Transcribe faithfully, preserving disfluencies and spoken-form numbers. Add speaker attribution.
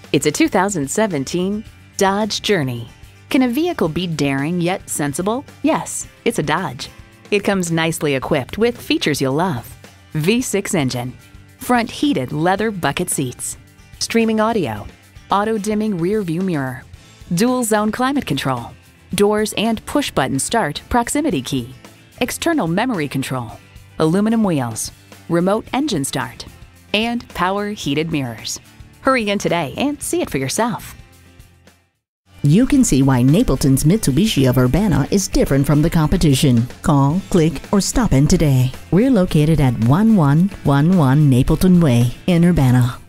Speaker 1: It's a two thousand seventeen Dodge Journey. Can a vehicle be daring yet sensible? Yes, it's a Dodge. It comes nicely equipped with features you'll love. V six engine, front heated leather bucket seats, streaming audio, auto-dimming rear view mirror, dual zone climate control, doors and push-button start proximity key, external memory control, aluminum wheels, remote engine start, and power heated mirrors. Hurry in today and see it for yourself.
Speaker 2: You can see why Napleton's Mitsubishi of Urbana is different from the competition. Call, click, or stop in today. We're located at one one one one Napleton Way in Urbana.